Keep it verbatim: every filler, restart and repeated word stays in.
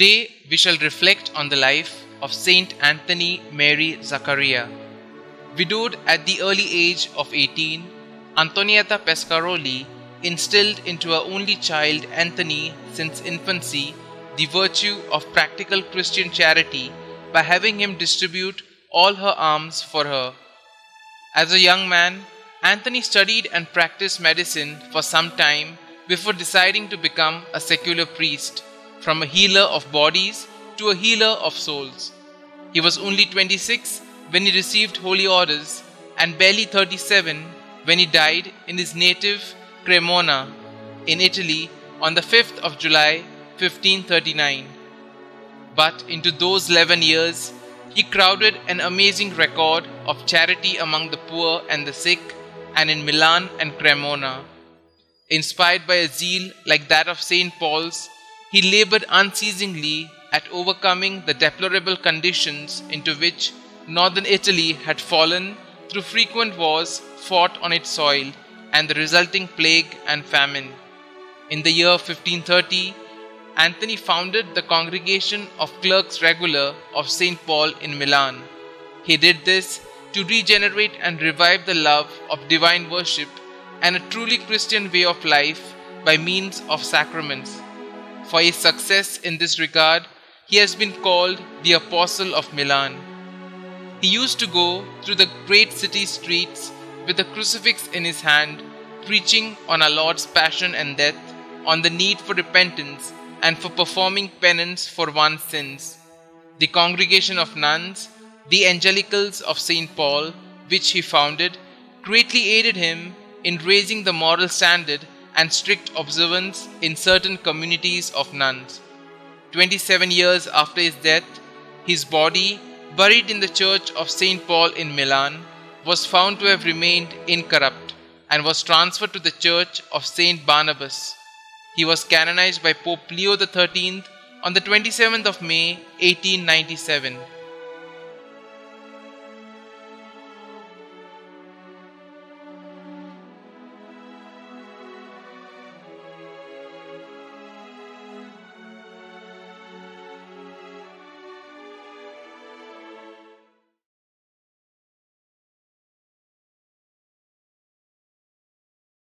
Today we shall reflect on the life of Saint Anthony Mary Zaccaria. Widowed at the early age of eighteen, Antonietta Pescaroli instilled into her only child Anthony since infancy the virtue of practical Christian charity by having him distribute all her alms for her. As a young man, Anthony studied and practiced medicine for some time before deciding to become a secular priest, from a healer of bodies to a healer of souls. He was only twenty-six when he received holy orders and barely thirty-seven when he died in his native Cremona in Italy on the fifth of July fifteen thirty-nine. But into those eleven years, he crowded an amazing record of charity among the poor and the sick, and in Milan and Cremona. Inspired by a zeal like that of Saint Paul's, he labored unceasingly at overcoming the deplorable conditions into which northern Italy had fallen through frequent wars fought on its soil and the resulting plague and famine. In the year fifteen thirty, Anthony founded the Congregation of Clerks Regular of Saint Paul in Milan. He did this to regenerate and revive the love of divine worship and a truly Christian way of life by means of sacraments. For his success in this regard, he has been called the Apostle of Milan. He used to go through the great city streets with a crucifix in his hand, preaching on our Lord's passion and death, on the need for repentance, and for performing penance for one's sins. The Congregation of Nuns, the Angelicals of Saint Paul, which he founded, greatly aided him in raising the moral standard and strict observance in certain communities of nuns. Twenty-seven years after his death, his body, buried in the church of Saint Paul in Milan, was found to have remained incorrupt and was transferred to the church of Saint Barnabas. He was canonized by Pope Leo the thirteenth on the twenty-seventh of May eighteen ninety-seven.